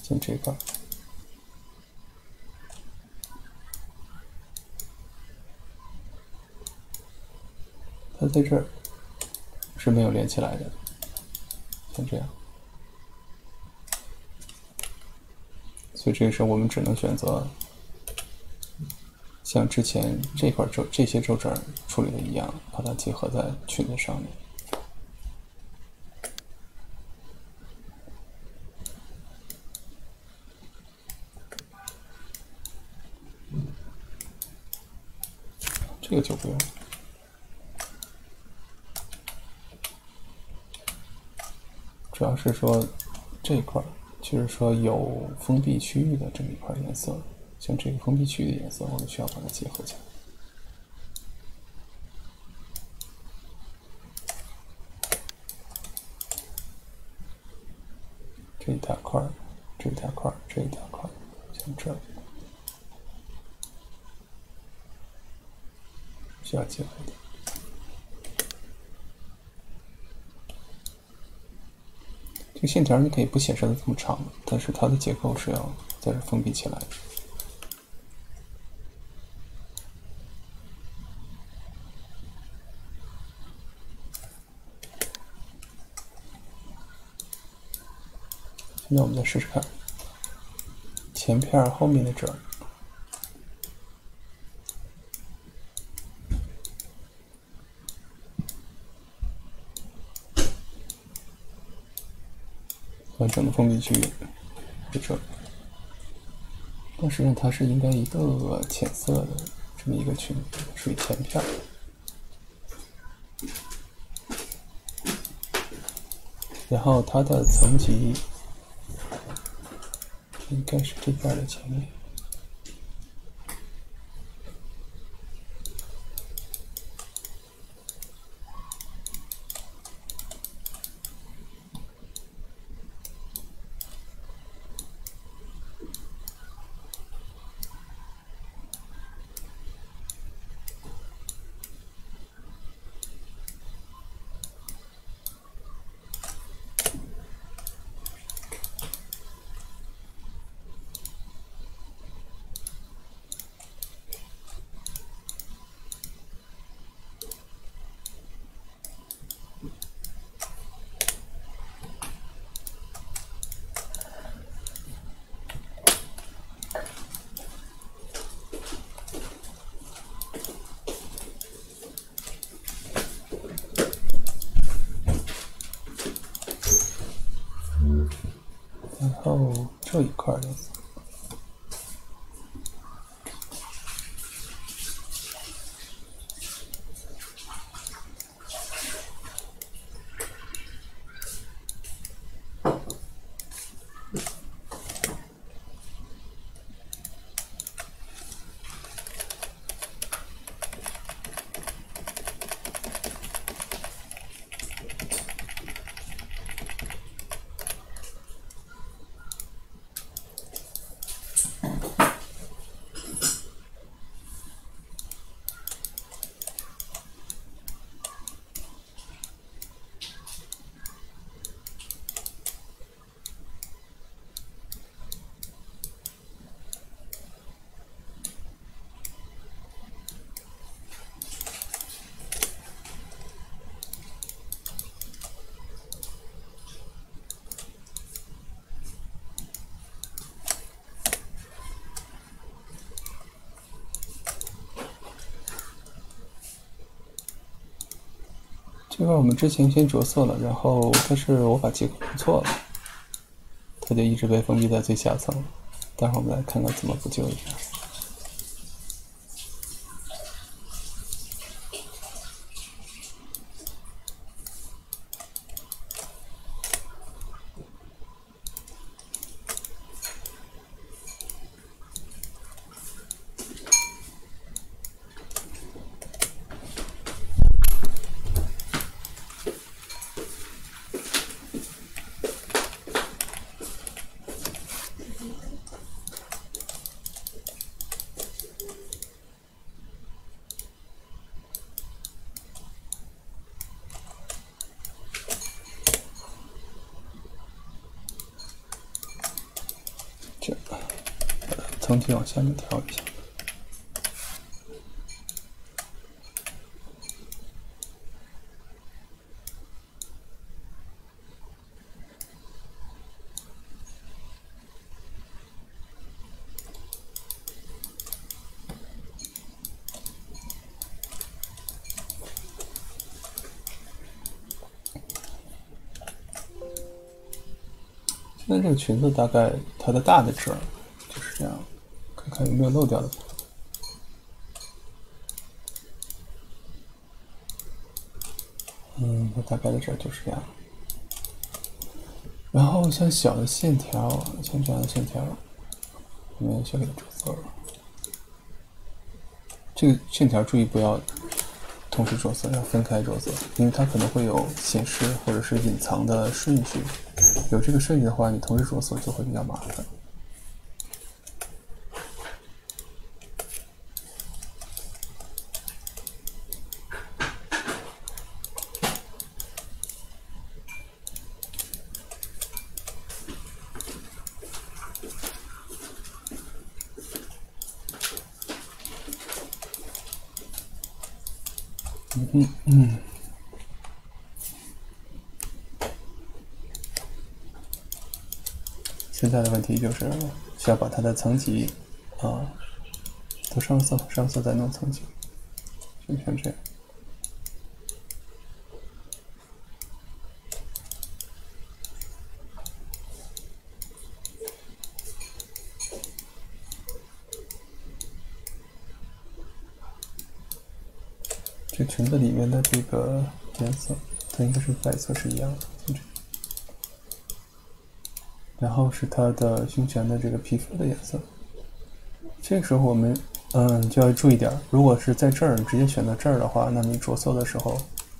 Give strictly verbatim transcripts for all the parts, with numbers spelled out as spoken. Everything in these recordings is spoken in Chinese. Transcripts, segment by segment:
像这块，它在这儿是没有连起来的，像这样。所以这个时候我们只能选择像之前这块皱这些皱褶处理的一样，把它结合在裙子上面。这个就不用，主要是说这块就是说有封闭区域的这么一块颜色，像这个封闭区域的颜色，我们需要把它结合起来。这一大块，这一大块，这一大块，像这儿需要结合的。这个线条你可以不显示的这么长，但是它的结构是要在这封闭起来的。现在我们再试试看，前片后面的褶儿，完整的封闭区域在这里，但实际上它是应该一个浅色的这么一个裙子，属于前片。然后它的层级应该是这边的前面。然后这一块颜色，这块我们之前先着色了，然后但是我把结构弄错了，它就一直被封闭在最下层。待会儿我们来看看怎么补救一下。 层级往下面调一下。现在这个裙子大概它的大的褶就是这样，看看有没有漏掉的。嗯，它大概的褶就是这样。然后像小的线条，像这样的线条，我们先给它着色了。这个线条注意不要同时着色，要分开着色，因为它可能会有显示或者是隐藏的顺序。有这个顺序的话，你同时着色就会比较麻烦。嗯嗯嗯。现在的问题就是需要把它的层级啊都上色，上色再弄层级，就像这样。这裙子里面的这个颜色，它应该是白色是一样的。然后是它的胸前的这个皮肤的颜色。这个时候我们嗯就要注意点，如果是在这儿直接选择这儿的话，那你着色的时候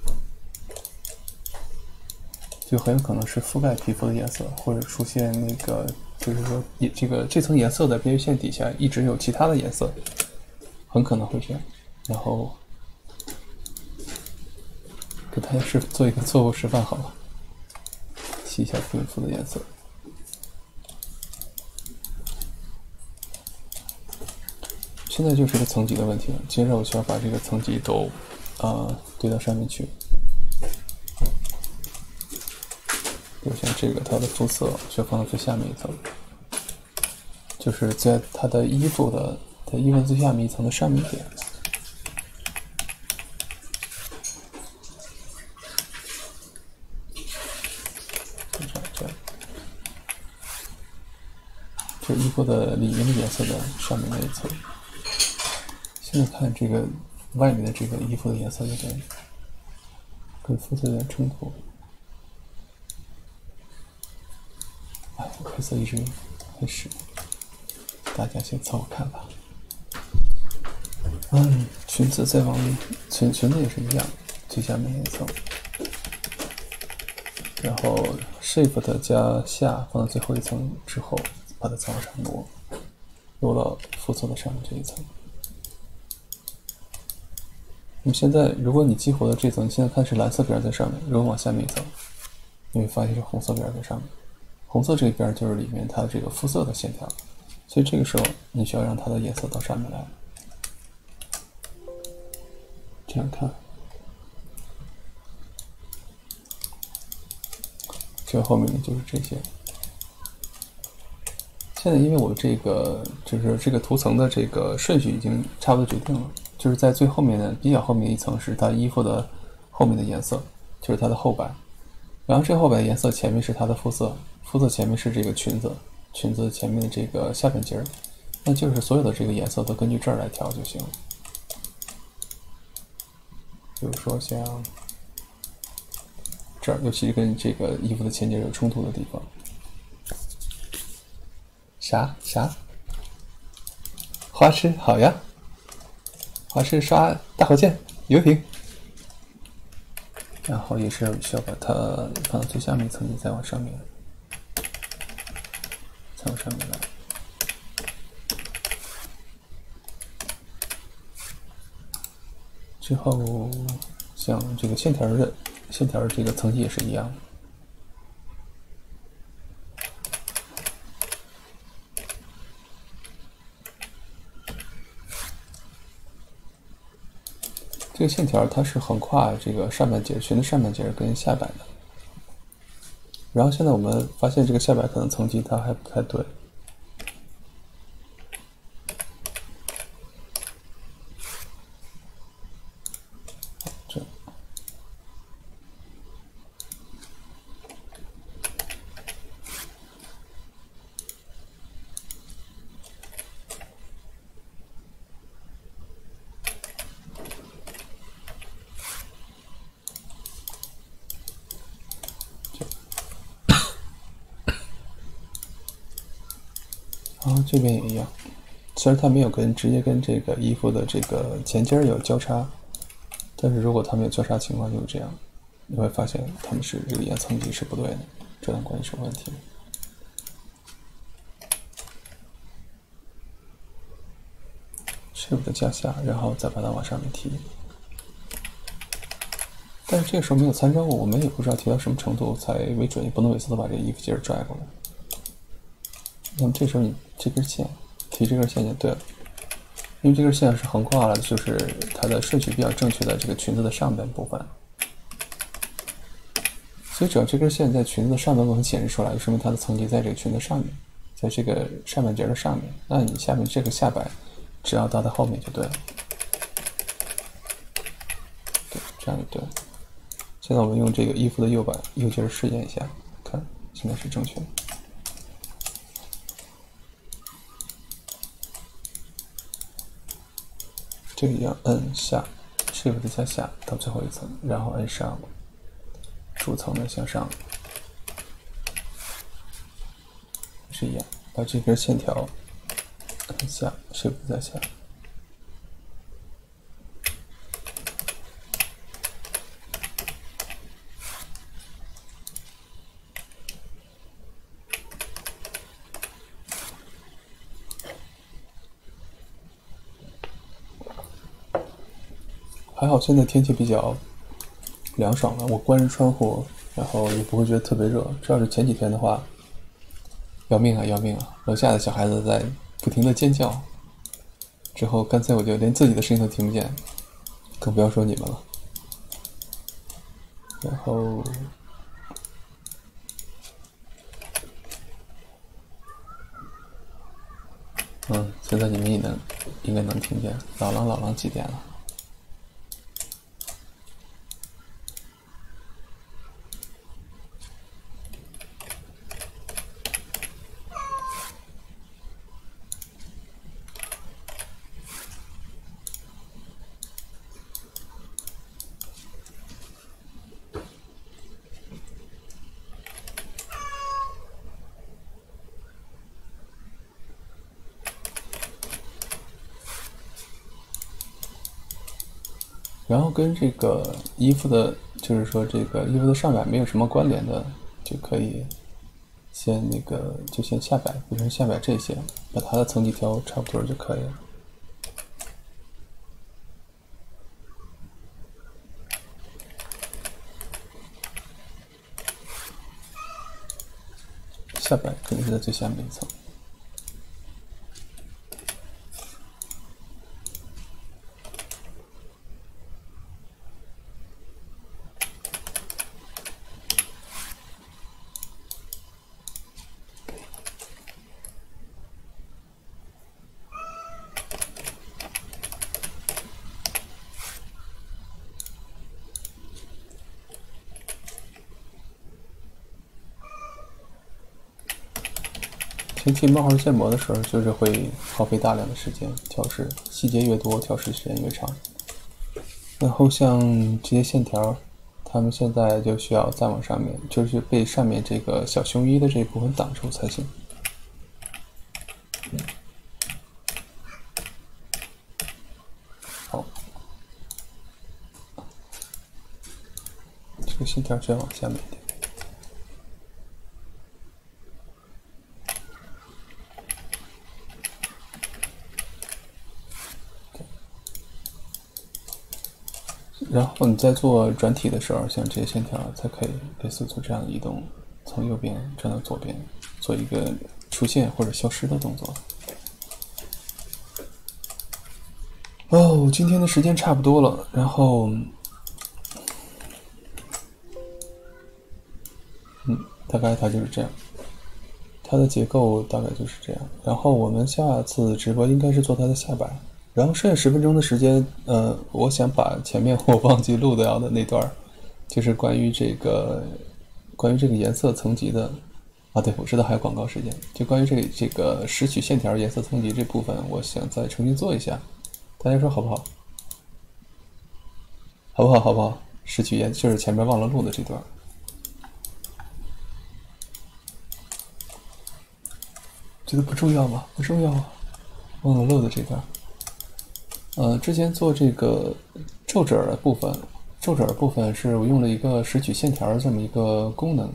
就很有可能是覆盖皮肤的颜色，或者出现那个就是说这个这层颜色的边缘线底下一直有其他的颜色，很可能会这样。然后给大家是做一个错误示范好了，洗一下皮肤的颜色。现在就是一个层级的问题了，接着我需要把这个层级都呃堆到上面去。比如像这个它的肤色需要放到最下面一层，就是在它的衣服的它衣服最下面一层的上面一点。这样，这衣服的里面的颜色的上面那一层。现在看这个外面的这个衣服的颜色有点跟肤色有点冲突。哎，黑色一直很实，大家先凑合看吧。嗯，裙子再往里，裙裙子也是一样，最下面一层，然后 shift 加下放到最后一层之后，把它再往上挪，挪到肤色的上面这一层。那么现在，如果你激活的这层，你现在看是蓝色边在上面，如果往下面一层，你会发现是红色边在上面。红色这边就是里面它这个肤色的线条，所以这个时候你需要让它的颜色到上面来。这样看，这后面的就是这些。现在因为我这个就是这个涂层的这个顺序已经差不多决定了，就是在最后面的比较后面一层是它衣服的后面的颜色，就是它的后白，然后这后白颜色前面是它的肤色，肤色前面是这个裙子，裙子前面的这个下半截儿，那就是所有的这个颜色都根据这儿来调就行了。比如说像这儿，尤其是跟这个衣服的前截有冲突的地方。啥啥？花痴好呀，花痴刷大火箭油瓶，然后也是需要把它放到最下面一层，再往上面，再往上面来。之后像这个线条的线条这个层级也是一样的。 这个线条它是横跨这个上半截裙的上半截跟下摆的。然后现在我们发现这个下摆可能层级它还不太对。这。然后这边也一样，虽然它没有跟直接跟这个衣服的这个前襟有交叉，但是如果它们有交叉情况就是这样，你会发现它们是这个沿层级是不对的，这段关系是有问题的。Shift 加下，然后再把它往上面提。但是这个时候没有参照物，我们也不知道提到什么程度才为准，也不能每次都把这个衣服接着拽过来。那么这时候你这根线提这根线就对了，因为这根线是横跨了，就是它的顺序比较正确的这个裙子的上半部分。所以只要这根线在裙子的上半部分显示出来，就说明它的层级在这个裙子上面，在这个上半截的上面。那你下面这个下摆只要到它后面就对了。对，这样就对了。现在我们用这个衣服的右摆右截试验一下，看现在是正确的。这个一样，摁下 ，Shift 加下到最后一层，然后摁上主层的向上，是一样，把这根线条摁下 ，Shift 加下。还好现在天气比较凉爽了，我关着窗户，然后也不会觉得特别热。这要是前几天的话，要命啊要命啊！楼下的小孩子在不停的尖叫，之后干脆我就连自己的声音都听不见，更不要说你们了。然后，嗯，现在你们也能应该能听见，老狼老狼几点了？然后跟这个衣服的，就是说这个衣服的上摆没有什么关联的，就可以先那个就先下摆，比如下摆这些，把它的层级调差不多就可以了。下摆肯定是在最下面一层。前期冒号建模的时候，就是会耗费大量的时间调试，细节越多，调试时间越长。然后像这些线条，它们现在就需要再往上面，就是被上面这个小胸衣的这一部分挡住才行。好，这个线条需要往下面一点。然后你在做转体的时候，像这些线条才可以类似做这样的移动，从右边转到左边，做一个出现或者消失的动作。 哦，今天的时间差不多了，然后，嗯，大概它就是这样，它的结构大概就是这样。然后我们下次直播应该是做它的下摆，然后剩下十分钟的时间，呃，我想把前面我忘记录掉的那段，就是关于这个关于这个颜色层级的。啊，对，我知道还有广告时间。就关于这个这个拾取线条颜色层级这部分，我想再重新做一下，大家说好不好？好不好？好不好？拾取颜就是前面忘了录的这段，觉得不重要吗？不重要啊，忘了录的这段。呃，之前做这个皱褶的部分，皱褶的部分是我用了一个拾取线条这么一个功能。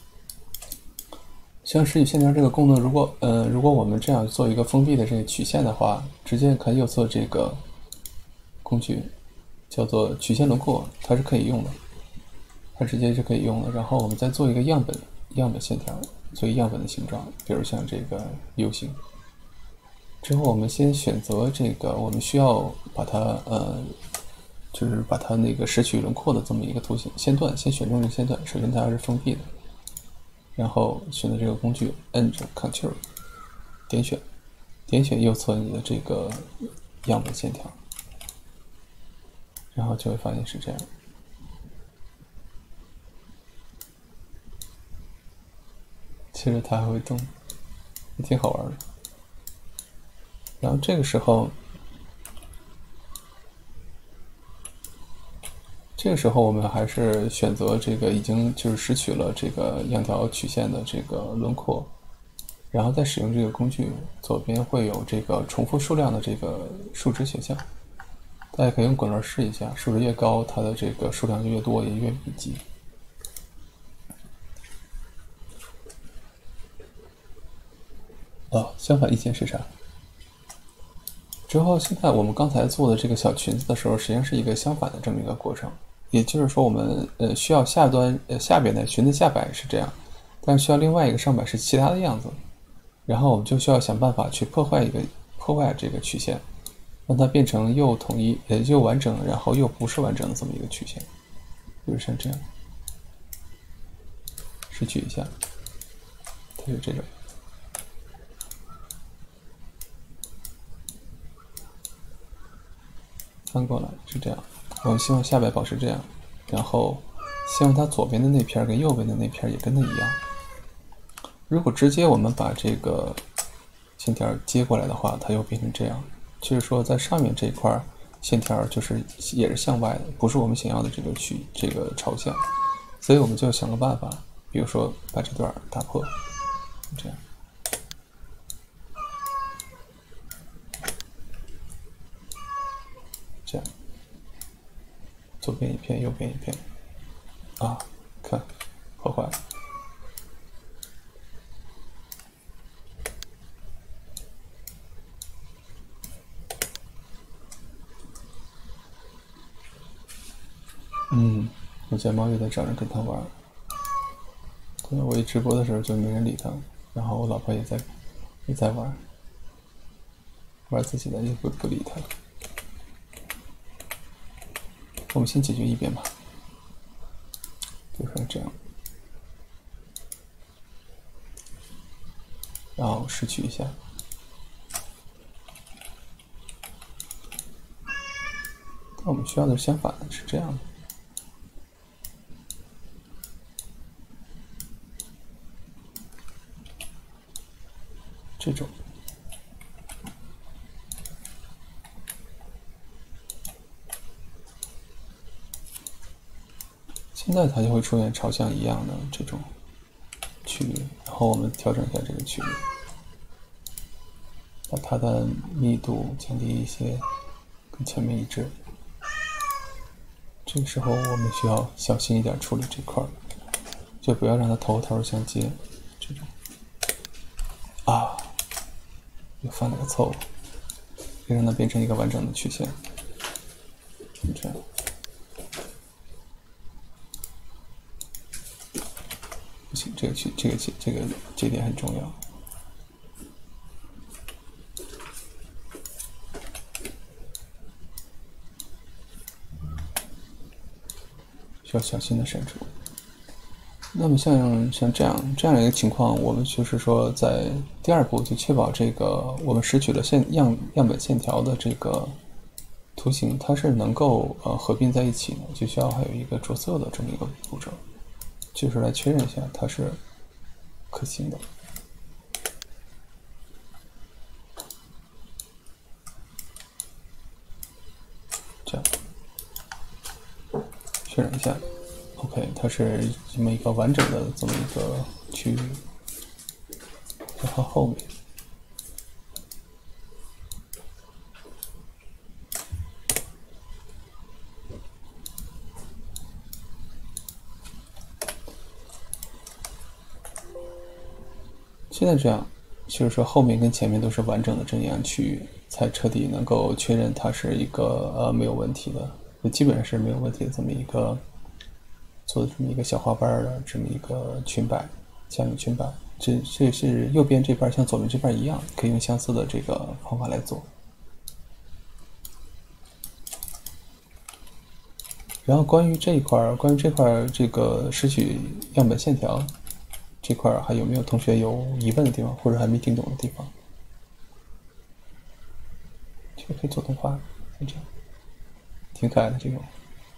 像拾取线条这个功能，如果呃如果我们这样做一个封闭的这个曲线的话，直接可以右侧这个工具叫做曲线轮廓，它是可以用的，它直接是可以用的。然后我们再做一个样本样本线条，做一个样本的形状，比如像这个 U 型。之后我们先选择这个我们需要把它呃就是把它那个拾取轮廓的这么一个图形线段，先选中这个线段，首先它要是封闭的。然后选择这个工具，按着 Ctrl 点选，点选右侧你的这个样本线条，然后就会发现是这样。其实它还会动，也挺好玩的。然后这个时候，这个时候我们还是选择这个已经就是拾取了这个两条曲线的这个轮廓。然后再使用这个工具，左边会有这个重复数量的这个数值选项，大家可以用滚轮试一下，数值越高，它的这个数量就越多，也越密集。哦，相反意见是啥？之后现在我们刚才做的这个小裙子的时候，实际上是一个相反的这么一个过程，也就是说我们呃需要下端呃下边的裙子下摆是这样，但是需要另外一个上摆是其他的样子。然后我们就需要想办法去破坏一个破坏这个曲线，让它变成又统一呃又完整，然后又不是完整的这么一个曲线，比如像这样，拾取一下，它就这种。翻过来是这样，我们希望下摆保持这样，然后希望它左边的那片跟右边的那片也跟它一样。如果直接我们把这个线条接过来的话，它又变成这样，就是说在上面这一块线条就是也是向外的，不是我们想要的这个曲这个朝向，所以我们就想个办法，比如说把这段打破，这样，这样，左边一片，右边一片，啊，看，破坏了。嗯，我家猫又在找人跟它玩。对，我一直播的时候就没人理它，然后我老婆也在也在玩，玩自己的也不不理它。我们先解决一边吧，比如说这样，然后拾取一下。但我们需要的是相反的，是这样的。这种，现在它就会出现朝向一样的这种区域，然后我们调整一下这个区域，把它的密度降低一些，跟前面一致。这个时候我们需要小心一点处理这块，就不要让它头头相接，这种。啊，又犯了个错误，别让它变成一个完整的曲线，这样。不行，这个曲，这个这这个这点很重要。 需要小心的删除。那么像像这样这样一个情况，我们就是说在第二步就确保这个我们拾取的线样样本线条的这个图形，它是能够呃合并在一起的，就需要还有一个着色的这么一个步骤，就是来确认一下它是可行的。这样确认一下。OK， 它是这么一个完整的这么一个区域，然后后面，现在这样，就是说后面跟前面都是完整的这样区域，才彻底能够确认它是一个呃没有问题的，基本上是没有问题的这么一个。做的这么一个小花瓣的这么一个裙摆，像裙摆，这这是右边这边像左边这边一样，可以用相似的这个方法来做。然后关于这一块，关于这块这个拾取样本线条这块，还有没有同学有疑问的地方，或者还没听懂的地方？这个可以做动画，就这样，挺可爱的这种。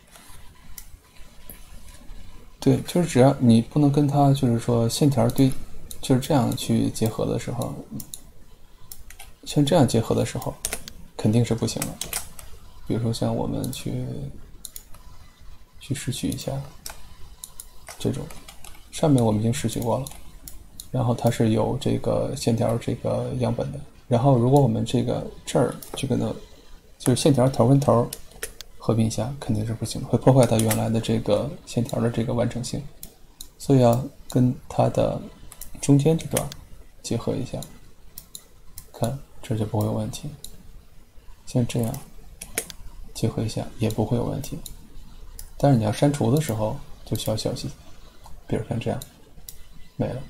对，就是只要你不能跟它，就是说线条对，就是这样去结合的时候，像这样结合的时候，肯定是不行的。比如说像我们去去拾取一下这种，上面我们已经拾取过了，然后它是有这个线条这个样本的。然后如果我们这个这儿这个呢，就是线条头跟头合并一下肯定是不行，会破坏它原来的这个线条的这个完整性，所以要跟它的中间这段结合一下，看这就不会有问题。像这样结合一下也不会有问题，但是你要删除的时候就需要小心，比如像这样没了，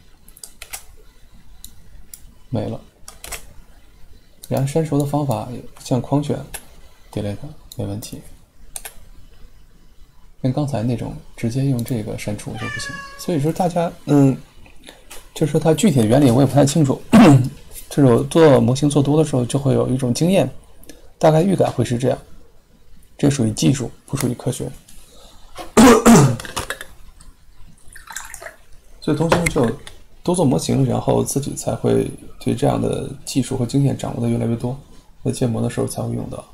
没了。然后删除的方法像框选 delete 没问题。跟刚才那种直接用这个删除就不行，所以说大家，嗯，就是说它具体的原理我也不太清楚，这种做模型做多的时候就会有一种经验，大概预感会是这样，这属于技术，不属于科学。所以同学们就多做模型，然后自己才会对这样的技术和经验掌握的越来越多，在建模的时候才会用到。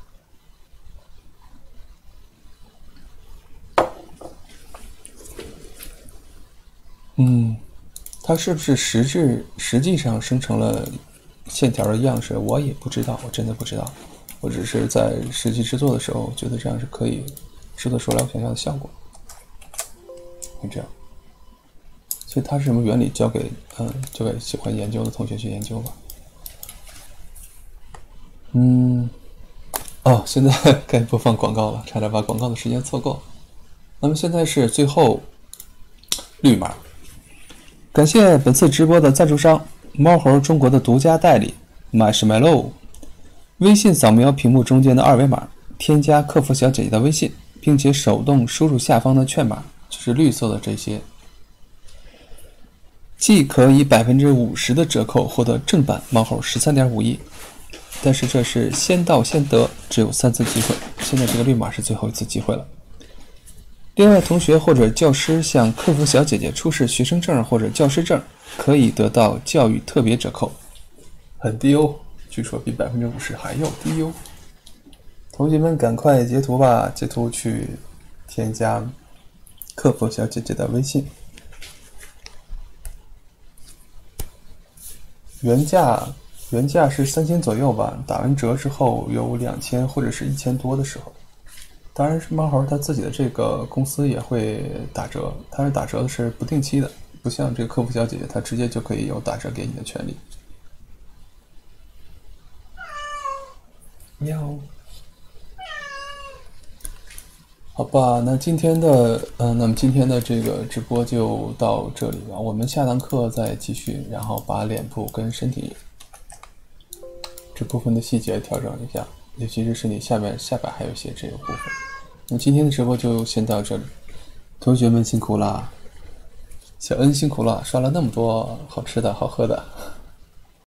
嗯，它是不是实质实际上生成了线条的样式，我也不知道，我真的不知道。我只是在实际制作的时候，觉得这样是可以制作出来我想要的效果。就这样，所以它是什么原理，交给嗯，交给喜欢研究的同学去研究吧。嗯，哦，现在该播放广告了，差点把广告的时间错过。那么现在是最后绿码。感谢本次直播的赞助商猫猴中国的独家代理 Marshmallow。微信扫描屏幕中间的二维码，添加客服小姐姐的微信，并且手动输入下方的券码，就是绿色的这些，既可以百分之五十的折扣获得正版猫猴 十三点五亿，但是这是先到先得，只有三次机会，现在这个绿码是最后一次机会了。另外，同学或者教师向客服小姐姐出示学生证或者教师证，可以得到教育特别折扣，很低哦，据说比百分之五十还要低哦。同学们赶快截图吧，截图去添加客服小姐姐的微信。原价原价是三千左右吧，打完折之后有两千或者是一千多的时候。当然是猫猴他自己的这个公司也会打折，它是打折的是不定期的，不像这个客服小姐姐，她直接就可以有打折给你的权利。喵。好吧，那今天的嗯、呃，那么今天的这个直播就到这里了，我们下堂课再继续，然后把脸部跟身体这部分的细节调整一下。尤其是身体下面下摆还有一些这个部分。那么今天的直播就先到这里， 同学们辛苦啦，小恩辛苦了，刷了那么多好吃的好喝的。